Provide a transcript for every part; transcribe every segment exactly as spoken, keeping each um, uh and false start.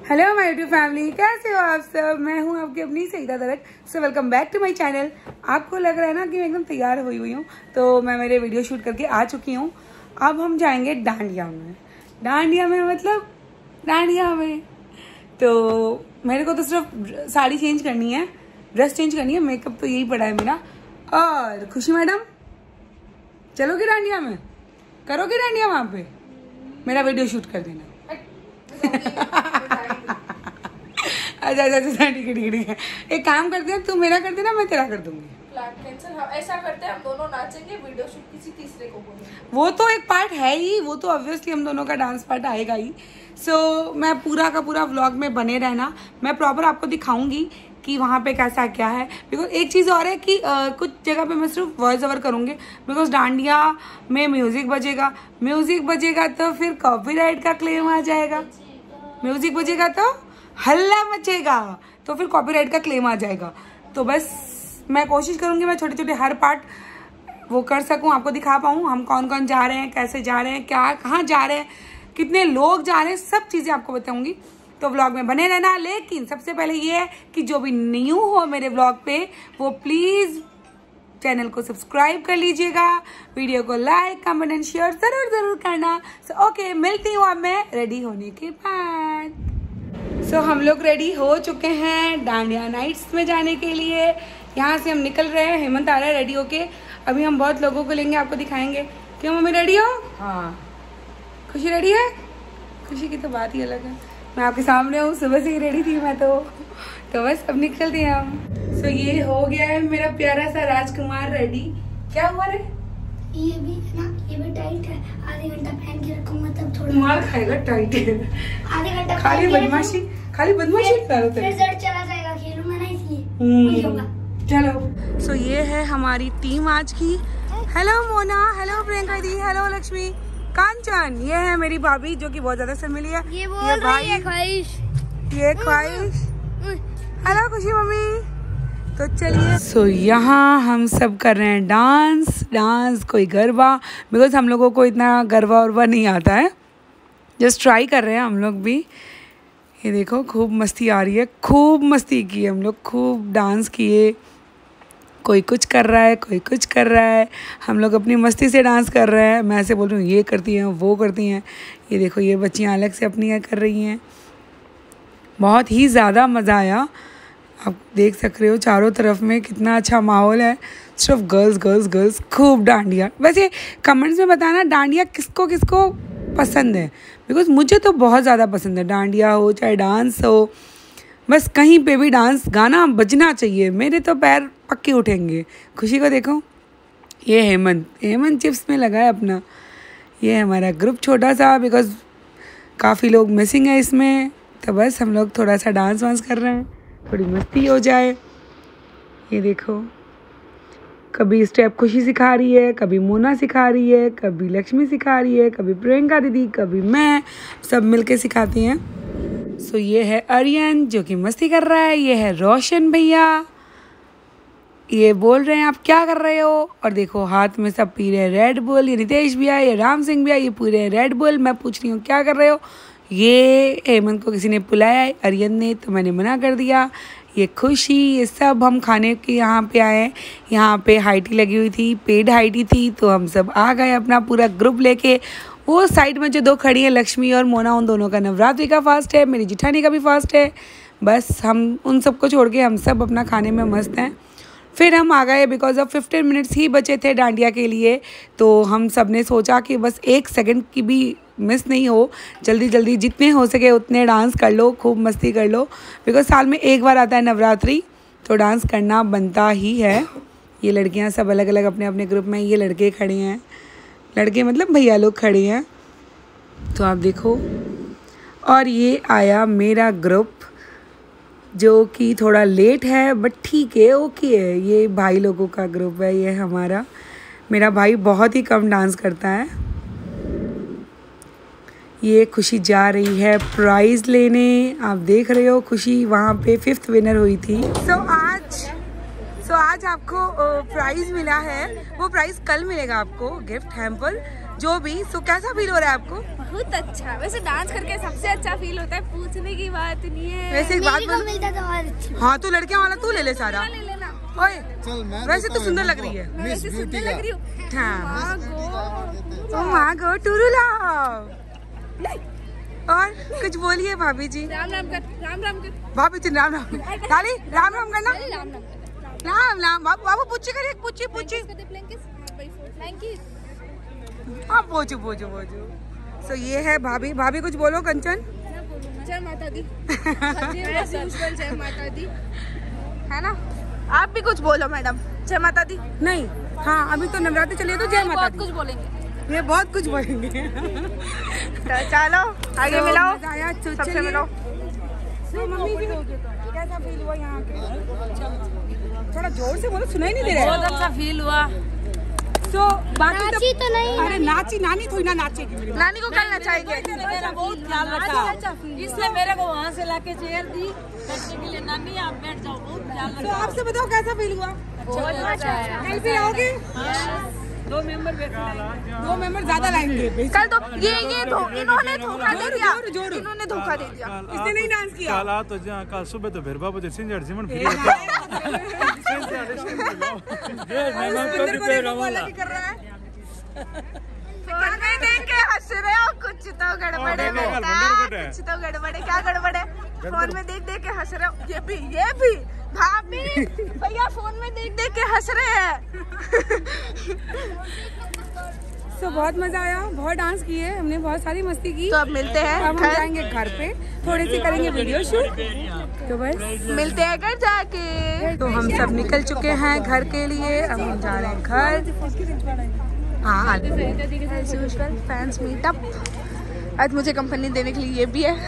Hello my YouTube family, कैसे हो आप सब। मैं हूं आपकी अपनी Saeeda Darak. So welcome back to my channel. आपको लग रहा है ना कि मैं एकदम तैयार हुई हुई हूँ, तो मैं मेरे वीडियो शूट करके आ चुकी हूँ। अब हम जाएंगे डांडिया में। डांडिया में मतलब डांडिया में तो मेरे को तो सिर्फ साड़ी चेंज करनी है, ड्रेस चेंज करनी है, मेकअप तो यही पड़ा है मेरा। और खुशी मैडम चलोगे डांडिया में, करोगे डांडिया वहां पे, मेरा वीडियो शूट कर देना। अच्छा अच्छा अच्छा ठीक है ठीक है। एक काम करते हैं, तू मेरा कर देना, मैं तेरा कर दूंगी। Plan cancel. हाँ, ऐसा करते हैं, हम दोनों नाचेंगे, वीडियो शूट किसी तीसरे को बोलेंगे। वो तो एक पार्ट है ही, वो तो ऑब्वियसली हम दोनों का डांस पार्ट आएगा ही। सो so, मैं पूरा का पूरा व्लॉग में बने रहना। मैं प्रॉपर आपको दिखाऊंगी कि वहाँ पे कैसा क्या है। बिकॉज एक चीज़ और है कि uh, कुछ जगह पे मैं सिर्फ वॉइस ओवर करूँगी, बिकॉज डांडिया में म्यूजिक बजेगा। म्यूजिक बजेगा तो फिर कॉपीराइट का क्लेम आ जाएगा। म्यूजिक बजेगा तो हल्ला मचेगा, तो फिर कॉपीराइट का क्लेम आ जाएगा। तो बस मैं कोशिश करूंगी मैं छोटे छोटे हर पार्ट वो कर सकूं, आपको दिखा पाऊं हम कौन कौन जा रहे हैं, कैसे जा रहे हैं, क्या कहाँ जा रहे हैं, कितने लोग जा रहे हैं, सब चीजें आपको बताऊंगी। तो व्लॉग में बने रहना। लेकिन सबसे पहले ये है कि जो भी न्यू हो मेरे व्लॉग पे, वो प्लीज चैनल को सब्सक्राइब कर लीजिएगा, वीडियो को लाइक कमेंट एंड शेयर जरूर जरूर करना। सो so, ओके okay, मिलती हूँ अब मैं रेडी होने के बाद। सो so, हम लोग रेडी हो चुके हैं डांडिया नाइट्स में जाने के लिए। यहाँ से हम निकल रहे हैं, हेमंत आ रहा है रेडी होके। अभी हम बहुत लोगों को लेंगे, आपको दिखाएंगे। क्यों मम्मी रेडी हो? हाँ। खुशी रेडी है? खुशी की तो बात ही अलग है। मैं आपके सामने हूँ, सुबह से ही रेडी थी मैं तो तो बस अब निकलते हैं हम। सो so, ये हो गया है मेरा प्यारा सा राजकुमार रेडी। क्या हुआ रे? ये भी है ना, ये भी टाइट है। आधे घंटा पहन के रखूंगा तब थोड़ा मार खाएगा। टाइट है आधे घंटा खाली बदमाशी खाली बदमाशी कर फिर जड़ चला जाएगा, खेलूंगा ना इसलिए। चलो सो so, ये है हमारी टीम आज की। हेलो मोना, हेलो प्रियंका दी, हेलो लक्ष्मी, कांचन। ये है मेरी भाभी जो कि बहुत ज्यादा से मिली है। ये बोल ये रही है ख्वाहिश, ये ख्वाहिश। हेलो खुशी मम्मी। तो चलिए सो so, यहाँ हम सब कर रहे हैं डांस डांस कोई गरबा, बिकॉज हम लोगों को इतना गरबा उरबा नहीं आता है, जस्ट ट्राई कर रहे हैं हम लोग भी। ये देखो खूब मस्ती आ रही है, खूब मस्ती की हम लोग, खूब डांस किए। कोई कुछ कर रहा है, कोई कुछ कर रहा है, हम लोग अपनी मस्ती से डांस कर रहे हैं। मैं ऐसे बोल रही हूँ ये करती हैं वो करती हैं। ये देखो ये बच्चियाँ अलग से अपनी कर रही हैं। बहुत ही ज़्यादा मज़ा आया। आप देख सक रहे हो चारों तरफ में कितना अच्छा माहौल है, सिर्फ गर्ल्स गर्ल्स गर्ल्स, खूब डांडिया। वैसे कमेंट्स में बताना डांडिया किसको किसको पसंद है, बिकॉज मुझे तो बहुत ज़्यादा पसंद है। डांडिया हो चाहे डांस हो, बस कहीं पे भी डांस गाना बजना चाहिए, मेरे तो पैर पक्के उठेंगे। खुशी को देखो, ये हेमंत हेमंत चिप्स में लगा है अपना। ये हमारा ग्रुप छोटा सा, बिकॉज काफ़ी लोग मिसिंग है इसमें, तो बस हम लोग थोड़ा सा डांस वांस कर रहे हैं, थोड़ी मस्ती हो जाए। ये देखो कभी स्टेप खुशी सिखा रही है, कभी मोना सिखा रही है, कभी लक्ष्मी सिखा रही है, कभी प्रियंका दीदी, कभी मैं, सब मिलके सिखाती हैं। सो ये है आर्यन जो कि मस्ती कर रहा है, ये है रोशन भैया, ये बोल रहे हैं आप क्या कर रहे हो, और देखो हाथ में सब पी रहे हैं रेड बुल। ये नितेश भैया, ये राम सिंह भैया, ये पूरे रेड बुल। मैं पूछ रही हूँ क्या कर रहे हो। ये हेमंत को किसी ने बुलाया, आर्यन ने, तो मैंने मना कर दिया। ये खुशी, ये सब हम खाने के यहाँ पे आए हैं। यहाँ पे हाइटी लगी हुई थी, पेड हाइटी थी, तो हम सब आ गए अपना पूरा ग्रुप लेके। वो साइड में जो दो खड़ी हैं लक्ष्मी और मोना, उन दोनों का नवरात्रि का फास्ट है, मेरी जिठानी का भी फास्ट है। बस हम उन सबको छोड़ के हम सब अपना खाने में मस्त हैं। फिर हम आ गए, बिकॉज ऑफ फिफ्टीन मिनट्स ही बचे थे डांडिया के लिए, तो हम सब ने सोचा कि बस एक सेकंड की भी मिस नहीं हो, जल्दी जल्दी जितने हो सके उतने डांस कर लो, खूब मस्ती कर लो, बिकॉज साल में एक बार आता है नवरात्रि, तो डांस करना बनता ही है। ये लड़कियां सब अलग अलग अपने अपने ग्रुप में, ये लड़के खड़े हैं, लड़के मतलब भैया लोग खड़े हैं, तो आप देखो। और ये आया मेरा ग्रुप जो कि थोड़ा लेट है, बट ठीक है, ओके है। ये भाई लोगों का ग्रुप है, ये हमारा। मेरा भाई बहुत ही कम डांस करता है। ये खुशी जा रही है प्राइज़ लेने, आप देख रहे हो खुशी वहाँ पे फिफ्थ विनर हुई थी। सो so, आज सो so, आज आपको प्राइज़ मिला है, वो प्राइज़ कल मिलेगा आपको, गिफ्ट हैम्पर जो भी। सो कैसा फील हो रहा है आपको? बहुत अच्छा। वैसे डांस करके सबसे अच्छा फील होता है, पूछने की बात नहीं है। वैसे एक बात बोल, मिलता तो और अच्छा। हाँ तू लड़कियां वाला तू ले ले सारा। ले लेना। ओए वैसे तो सुंदर लग रही है। मैं वैसे सुंदर लग रही हूँ। हाँ गो। ओ माँ गो टूरू लाओ। और कुछ बोलिए भाभी जी। राम राम कर, राम राम कर। भाभी जी राम राम। डाली राम राम करना। राम राम राम राम बाबू बाबू पूछे करिए, पूछिए पूछिए। हाँ पूछो पूछो पूछो। सो ये है भाभी। भाभी कुछ बोलो कंचन। जय माता दी। जय माता दी है ना। आप भी कुछ बोलो मैडम। जय माता दी। नहीं हाँ अभी तो नवरात्रि चलिए तो जय माता दी। कुछ बोलेंगे, ये बहुत कुछ बोलेंगे। तो चलो आगे तो मिलाओ, मजा आया, तो सबसे चलिए। मिलाओ। तो मम्मी जी कैसा फील हुआ यहाँ के? थोड़ा जोर से बोलो, सुनाई नहीं दे रहा है। बहुत अच्छा फील हुआ। तो बाकी नाची तो नहीं। अरे नाची नानी थोड़ी ना नाचेगी मेरी। नानी को कल नचाएंगे। मेरा बहुत ख्याल रखा, इसलिए मेरे को वहाँ से लाके चेयर दी बैठने के लिए। नानी आप बैठ जाओ, बहुत ख्याल तो रखा। आपसे बताओ कैसा फील हुआ? बहुत अच्छा है। कल भी आओगे? दो मेंबर बैठ दो मेंबर ज्यादा लाएंगे। कल तो ये ये धो, इन्होंने धोखा दे दिया। जोर, जोर। इन्होंने धोखा दे दिया। इसने नहीं डांस किया। काल आ तो जहाँ काल सुबह तो फिर बाबू जैसे जड़ जीवन फिर कर रहा है। फोन में देख के हंस रहे हो। कुछ तो गड़बड़ है बेटा, कुछ तो गड़बड़ है। क्या गड़बड़ है? फोन में देख देख के हंस रहे हो। ये भी ये भी भाभी भैया फोन में देख देख के हंस रहे हैं। तो बहुत मजा आया, बहुत डांस किए हमने, बहुत सारी मस्ती की। तो अब मिलते हैं अब हम घर। जाएंगे घर पे, थोड़ी सी करेंगे वीडियो शूट। तो बस मिलते हैं घर जाके। तो हम सब निकल चुके हैं घर के लिए। अब हम जा रहे हैं घर। हाँ एज यूजुअल फैंस मीटअप। आज मुझे कंपनी देने के लिए ये भी है।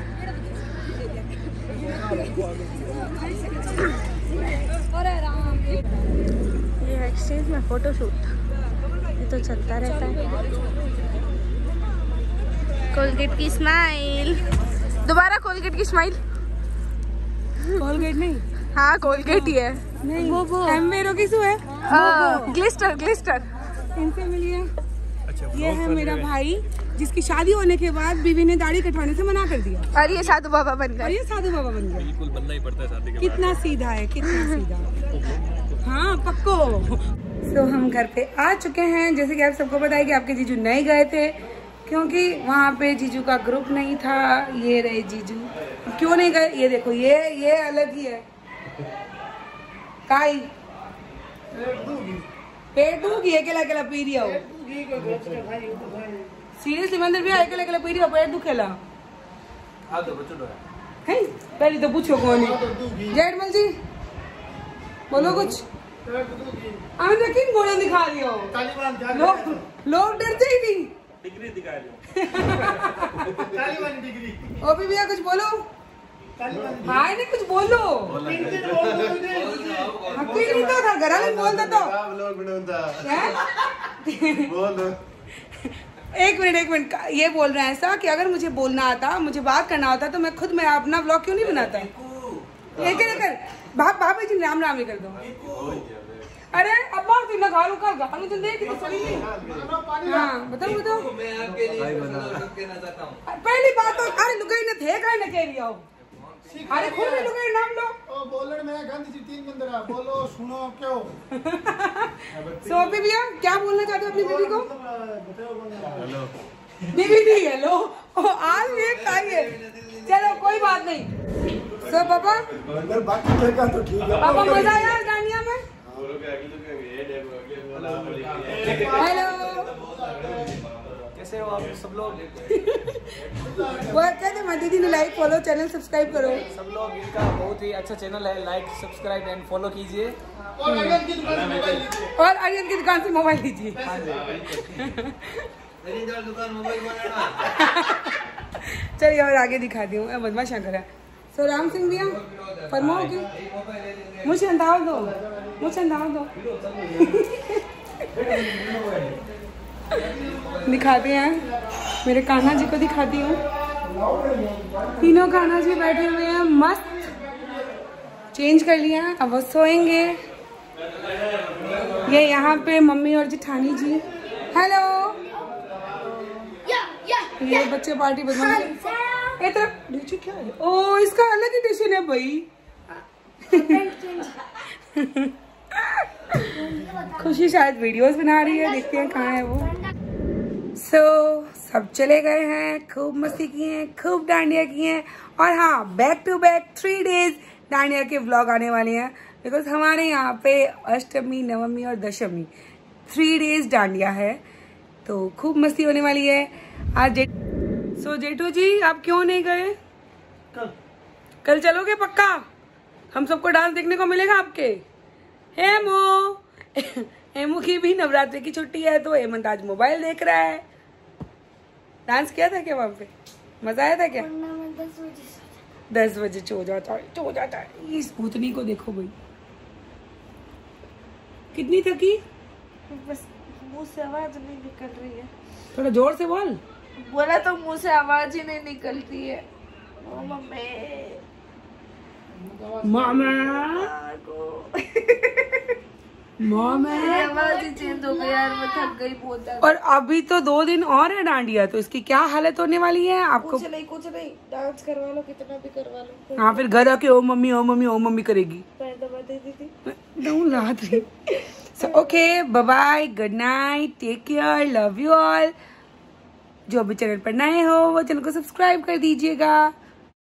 ये है एक्सचेंज में फोटो शूट। ये तो चलता रहता है। कोलगेट की स्माइल, दोबारा कोलगेट की स्माइल। कोलगेट नहीं, हाँ कोलगेट ही है। नहीं वो वो एम्बेरो की सु है। Glister glister. इनसे मिलिए। ये है मेरा भाई जिसकी शादी होने के बाद बीवी ने दाढ़ी कटवाने से मना कर दिया और ये साधु बाबा बन और गए। ये साधु बाबा बन गया। बिल्कुल बनना ही पड़ता है शादी के कितना सीधा है, कितना सीधा। हाँ पक्को। तो हम घर पे आ चुके हैं। जैसे कि आप सबको पता है कि आपके जीजू नहीं गए थे क्योंकि वहाँ पे जीजू का ग्रुप नहीं था। ये रहे जीजू। क्यों नहीं गए ये देखो, ये ये अलग ही है। काई पेट दुखी अकेला अकेला पी रही हो। सीरियसली मंदिर भी अकेला अकेला पी रही हो, पेट दुखेला है। पहले तो पूछो कौन है। जेठमल जी बोलो कुछ। आने किन घोड़ा दिखा रही हो? लोग लोग डरते ही नहीं। डिग्री दिखा ओ भी भैया कुछ बोलो। हाँ नहीं कुछ बोलो। हकीक नहीं तो था घर में बोल दो। एक मिनट एक मिनट ये बोल रहे हैं ऐसा कि अगर मुझे बोलना आता, मुझे बात करना होता तो मैं खुद मैं अपना व्लॉग क्यों नहीं बनाता? एक कर भाप भाभी जी राम राम ही कर दो। अरे अब बात ना घालू का घालू तो देख तो सही नहीं। हाँ बताओ बताओ। पहली बात तो अरे लुगाई ने थे का न कह रही हो। अरे खुद भी लुगाई नाम लो। ओ बोलन में गांधी जी तीन बंदर है, बोलो सुनो क्यों। सो अभी भैया क्या बोलना चाहते हो अपनी बीवी को? हेलो बीवी नहीं हेलो आज भी एक है। चलो कोई बात नहीं। सो पापा अगर बाकी रहेगा तो ठीक है। पापा मजा आया गानिया में? हेलो कैसे हो आप सब लोग? वो कहते हैं दीदी ने लाइक फॉलो चैनल सब्सक्राइब करो। सब लोग इनका बहुत ही अच्छा चैनल है, लाइक सब्सक्राइब एंड फॉलो कीजिए। और अगर की दुकान में लीजिए। और आर्यन की दुकान से मोबाइल लीजिए। चलिए और आगे दिखाती हूँ बदमाश शंकर है। सो राम सिंह भैया फरमाओ की मुझे अंदाज दो, मुझे अंदाज दो। दिखाते हैं मेरे कान्हा जी को दिखाती हूँ। तीनों कान्हा जी बैठे हुए हैं मस्त, चेंज कर लिया है अब वो सोएंगे। ये यहाँ पे मम्मी और जेठानी जी। हेलो ये बच्चे पार्टी बदमाश ए तरफ नीचे क्या है? ओ इसका अलग ही डिशन है भाई। खुशी शायद वीडियोस बना रही है, देखते हैं कहाँ है वो। सो so, सब चले गए हैं, खूब मस्ती की हैं, खूब डांडिया की हैं और हाँ back to back three days Dandiya के व्लॉग आने वाले हैं बिकॉज हमारे यहाँ पे अष्टमी नवमी और दशमी थ्री डेज डांडिया है तो खूब मस्ती होने वाली है आज। जे... सो so, जेठू जी आप क्यों नहीं गए? कल कल चलोगे पक्का? हम सबको डांस देखने को मिलेगा आपके। हेमो हेमू की भी नवरात्रि की छुट्टी है तो हेमंत आज मोबाइल देख रहा है। डांस किया था क्या वहाँ पे? मजा आया था क्या? दस बजे सो जाता है सो जाता है। इस भूतनी को देखो भाई कितनी थकी। बस मुंह से आवाज नहीं निकल रही है। थोड़ा जोर से बोल। बोला तो मुंह से आवाज ही नहीं निकल रही है। ओ मम्मी मामा मामा आवाज ही चेंज हो गई यार, मैं थक गई बहुत। और अभी तो दो दिन और है डांडिया तो इसकी क्या हालत होने वाली है आपको? कुछ नहीं कुछ नहीं, डांस करवा लो कितना भी करवा लो। हाँ फिर घर आके ओ मम्मी ओ मम्मी ओ मम्मी करेगी। पैर दबा दे दीदी। Don't laugh. So okay, bye bye, good night, take care, love you all. जो भी चैनल पर नए हो वो चैनल को सब्सक्राइब कर दीजिएगा।